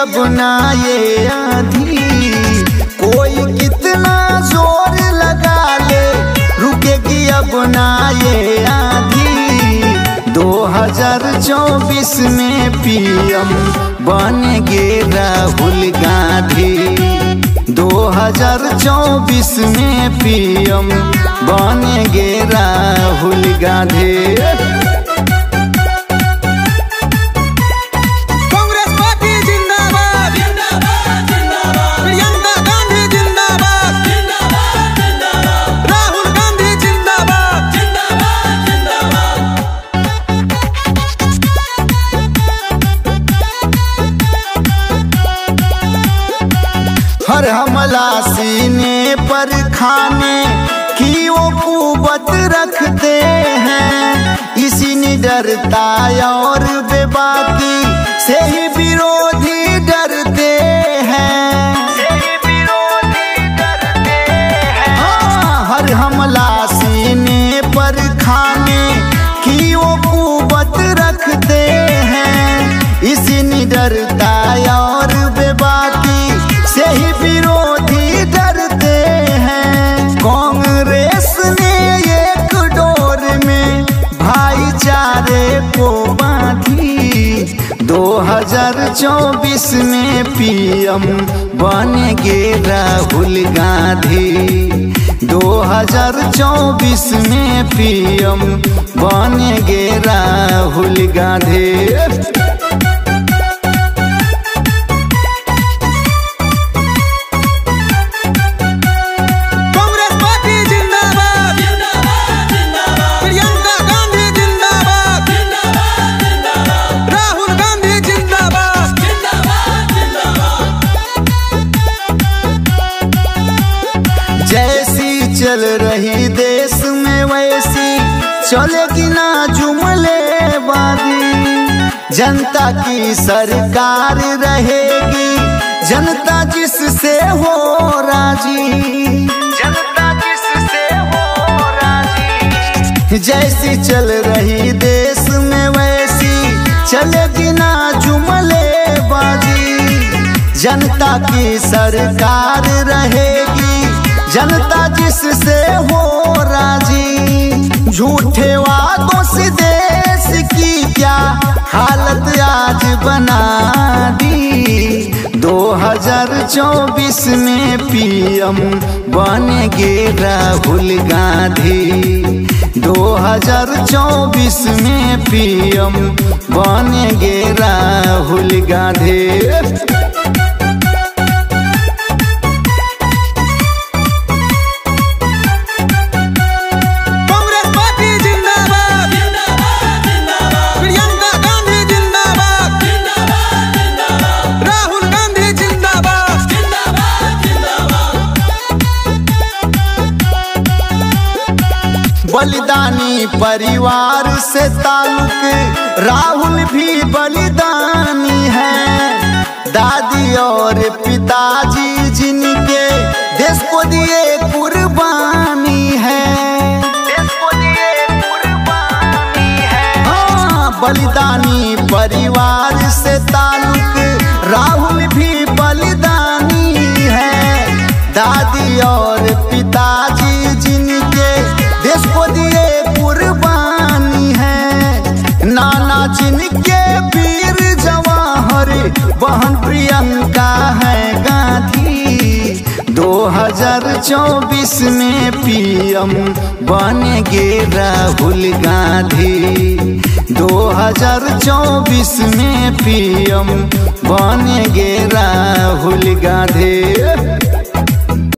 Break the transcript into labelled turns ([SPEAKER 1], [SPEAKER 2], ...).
[SPEAKER 1] अब ना ये आंधी, कोई कितना जोर लगा ले रुकेगी अब ना ये आंधी। 2024 में पीएम बनेंगे राहुल गांधी। 2024 में पीएम बनेंगे राहुल गांधी।
[SPEAKER 2] कांग्रेस पार्टी जिंदाबाद जिंदाबाद जिंदाबाद, प्रियंका गांधी जिंदाबाद जिंदाबाद जिंदाबाद, राहुल गांधी जिंदाबाद जिंदाबाद जिंदाबाद।
[SPEAKER 1] हर हमला सीने पर खाने की वो कुवत रखते हैं, इसी निडरता और बेबाकी से ही विरोधी डरते हैं। हाँ, हर हमला सीने पर खाने की वो कुवत रखते हैं, इसी निडरता और बेबाकी से ही विरोधी डरते हैं। कांग्रेस ने एक डोर में भाईचारे को बांधी। 2024 में पीएम बनेंगे राहुल गांधी। 2024 में पीएम बनेंगे राहुल गांधी। जैसी चल रही देश में वैसी चलेगी ना जुमलेबाजी। जनता की सरकार रहेगी, जनता जिससे हो राजी, जनता जिससे हो राजी। जैसी चल रही देश में वैसी चलेगी ना जुमलेबाजी। जनता की सरकार रहेगी, जनता जिससे हो राजी। झूठे वादों से देश की क्या हालत आज बना दी। 2024 में पीएम बनेंगे राहुल गांधी। 2024 में पीएम बनेंगे राहुल गांधी। बलिदानी परिवार से ताल्लुक राहुल भी बलिदानी है। दादी और पिताजी जिनके देश को दिए कुर्बानी है, देश को दिए कुर्बानी है। हाँ, बलिदानी परिवार से ताल्लुक राहुल भी बलिदानी है। दादी और पिताजी जिनके देश को दिए कुर्बानी है। नाना जिनके वीर जवाहर बहन प्रियंका है गांधी। 2024 में पीएम बनेंगे राहुल गांधी। 2024 में पीएम बनेंगे राहुल गांधी।